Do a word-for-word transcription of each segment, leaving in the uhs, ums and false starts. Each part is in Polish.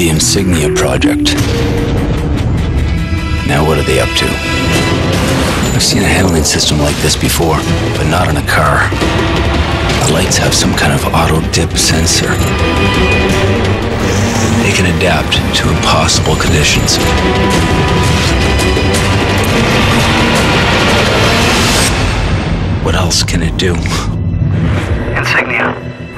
The Insignia Project. Now what are they up to? I've seen a handling system like this before, but not in a car. The lights have some kind of auto-dip sensor. They can adapt to impossible conditions. What else can it do? Insignia.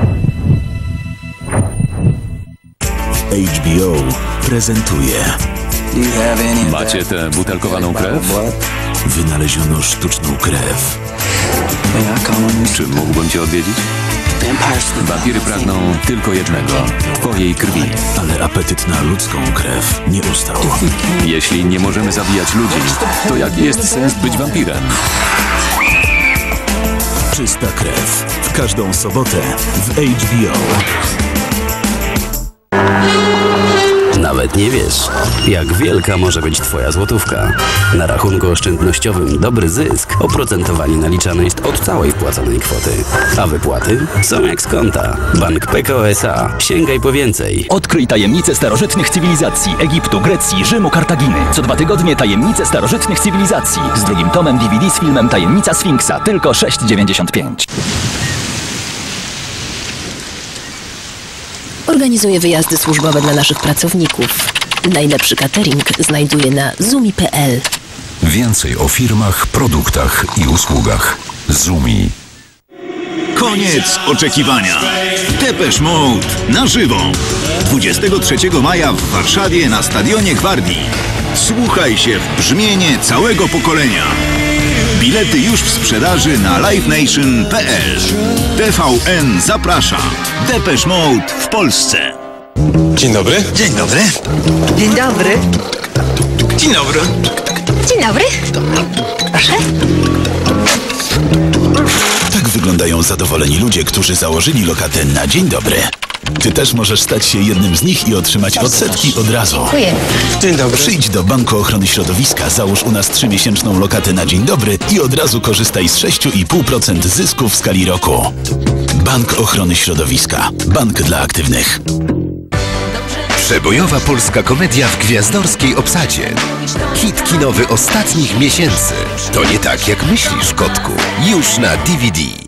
H B O prezentuje. Macie tę butelkowaną krew? Wynaleziono sztuczną krew. Czy mógłbym cię odwiedzić? Wampiry pragną tylko jednego – twojej krwi. Ale apetyt na ludzką krew nie ustał. Jeśli nie możemy zabijać ludzi, to jaki jest sens być wampirem? Czysta krew. W każdą sobotę w H B O. Nawet nie wiesz, jak wielka może być twoja złotówka. Na rachunku oszczędnościowym dobry zysk oprocentowanie naliczane jest od całej wpłaconej kwoty. A wypłaty są jak z konta. Bank P K O S A. Sięgaj po więcej. Odkryj tajemnice starożytnych cywilizacji Egiptu, Grecji, Rzymu, Kartaginy. Co dwa tygodnie tajemnice starożytnych cywilizacji. Z drugim tomem D V D z filmem Tajemnica Sfinksa. Tylko sześć dziewięćdziesiąt pięć. Organizuję wyjazdy służbowe dla naszych pracowników. Najlepszy catering znajduję na zumi kropka p l. Więcej o firmach, produktach i usługach. Zumi. Koniec oczekiwania. Depeche Mode na żywo. dwudziestego trzeciego maja w Warszawie na Stadionie Gwardii. Słuchaj się w brzmienie całego pokolenia. Bilety już w sprzedaży na live nation kropka p l. T V N zaprasza. Depeche Mode w Polsce. Dzień dobry. Dzień dobry. Dzień dobry. Dzień dobry. Dzień dobry. Proszę. Tak wyglądają zadowoleni ludzie, którzy założyli lokatę na dzień dobry. Ty też możesz stać się jednym z nich i otrzymać odsetki od razu. Dziękuję. Dzień dobry. Przyjdź do Banku Ochrony Środowiska, załóż u nas trzymiesięczną lokatę na dzień dobry i od razu korzystaj z sześć i pół procent zysku w skali roku. Bank Ochrony Środowiska. Bank dla aktywnych. Przebojowa polska komedia w gwiazdorskiej obsadzie. Hit kinowy ostatnich miesięcy. To nie tak jak myślisz, kotku. Już na D V D.